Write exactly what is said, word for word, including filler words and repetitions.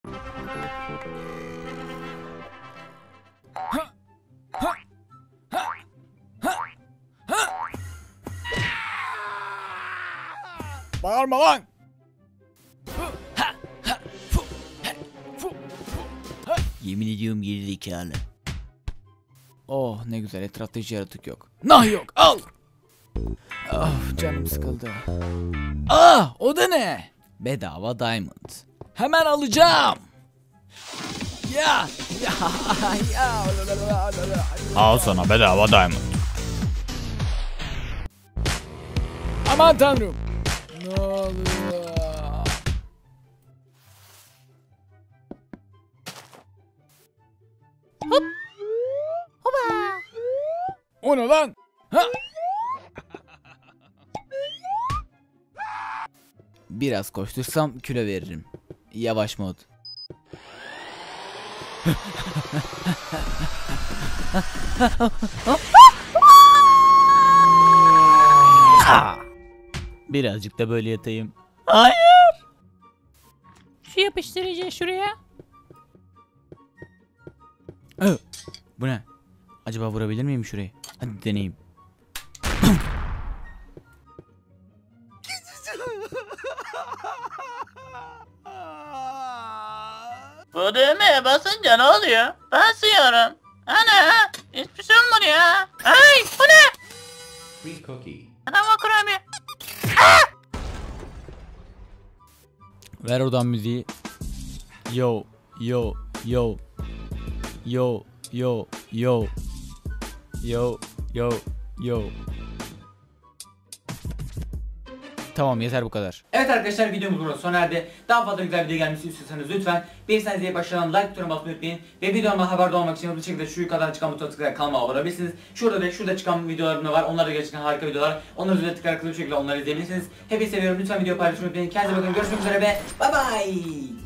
Bağırma lan! Yemin ediyorum geri zekalı. Oh ne güzel, etrafta hiç yaratık yok. Nah yok, al! Of, canım sıkıldı. Ah, o da ne? Bedava diamond. Hemen alacağım. Ya ya ya. Al sana bedava diamond. Aman tanrım. Ne oluyor? Hop. Hopa. O ne lan? Ha? Biraz koştursam kilo veririm. Yavaş mod. Birazcık da böyle yatayım. Hayır. Şu yapıştırıcı şuraya. Oh, bu ne? Acaba vurabilir miyim şurayı? Hadi deneyeyim. Bu düğmeye basınca ne oluyor? Basıyorum. Ana! Hiçbir şey olmadı ya. Ay! Bu ne? Free cookie. Anam o kurabiye. Ver oradan müziği. Yo yo yo. Yo yo yo. Yo yo yo. Tamam, yeter bu kadar. Evet arkadaşlar, videomuz burada sona erdi. Daha fazla güzel video gelmesi istiyorsanız lütfen bir saniye başlayan like butonuna basmayı unutmayın. Ve videomdan haberdar olmak için bu şekilde şu yukarıdan çıkan butona tıklayarak kanalıma abone olabilirsiniz. Şurada da şurada çıkan videolarım da var. Onlar da gerçekten harika videolar. Onları üzerine tıklayarak bu şekilde onları izleyebilirsiniz. Hepinizi seviyorum. Lütfen video paylaşmayı unutmayın. Kendinize bakın. Görüşmek üzere ve bye bye.